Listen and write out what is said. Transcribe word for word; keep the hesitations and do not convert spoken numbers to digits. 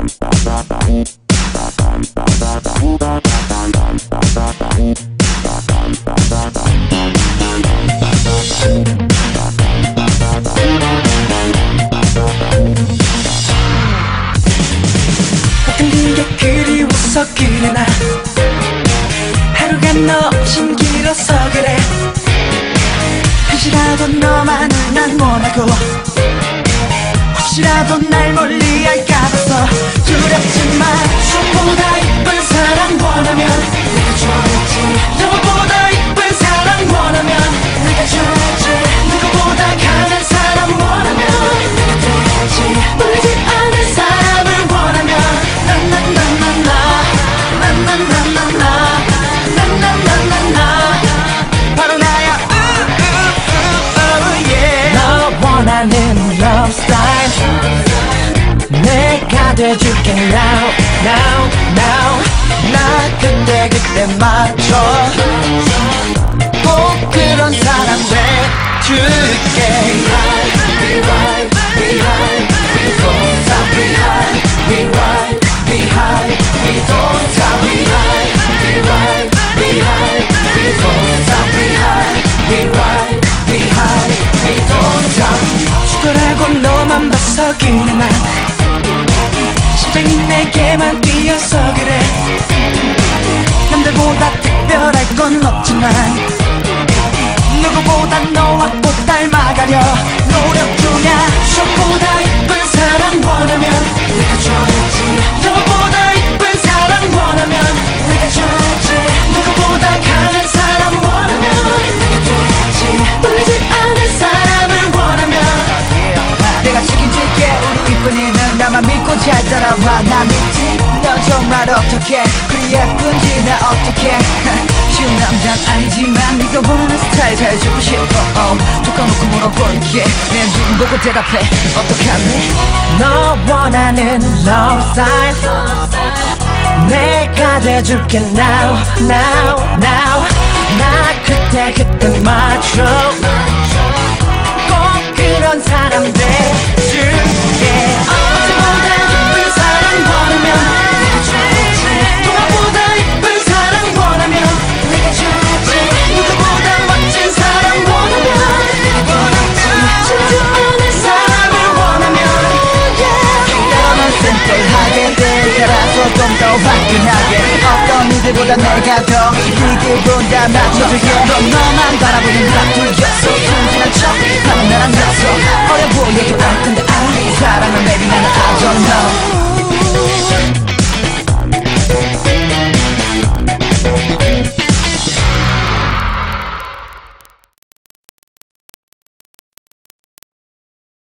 같은 게 그리워서 그래 나 하루가 너 없인 길어서 그래 혹시라도 너만을 난 원하고 혹시라도 날 멀리 할까 봐서 두렵지만 너보다 이쁜 사랑 원하면 내가 줘야지 너보다 이쁜 사랑 원하면 내가 줘야지 누구보다 강한 사람 원하면 내가 돼야지 울지 않은 사람을 원하면 나나나나나 나나나나나 나나나나나 바로 나야 너 원하는 love style 내가 돼줄게 now now now 나 그때 그때 맞춰 꼭 그런 사람 돼줄게 Behind, behind, behind We don't stop behind Behind, behind We don't stop behind Behind, behind We don't stop behind Behind, behind We don't stop 죽어라고 너만 봐서 그래 난 심장이 내게만 뛰어서 그래 남들보다 특별할 건 없지만 누구보다 너와 꼭 닮아가려 노력 중이야 너보다 이쁜 사랑 원하면 내가 줘야지 너보다 이쁜 사랑 원하면 내가 줘야지 누구보다 강한 사람 원하면 내가 돼야지 울지 않은 사람을 원하면 내가 책임질게 우리 이쁜이는 나만 믿고 잘 따라와 나 믿지 너 정말 어떡해 그리 예쁜지 나 어떡해 쉬운 남잔 아니지만 네가 원하는 스타일 잘해주고 싶어 oh, 툭까놓고 물어볼게 내 눈 보고 대답해 어떡할래 너 원하는 love style 내가 돼줄게 now now now 나 그때 그때 맞춰 꼭 그런 사람 돼줄게 어제보다 이쁜 사랑 원하면 내가 줘야지 너보다 이쁜 사랑 원하면 내가 줘야지 누구보다 멋진 사람 원하면 내가 원하지 쉽지 않은 사람을 원하면 너만 심플하게 따라서 좀 더 화끈하게 어떤 이들보다 내가 더 이기보다 맞춰줄게 넌 너만 바라보는 딱 둘렸어 순진한 척 하는 나랑 났어 어려 보여도 알 텐데 아 사랑은 baby 나는 I don't know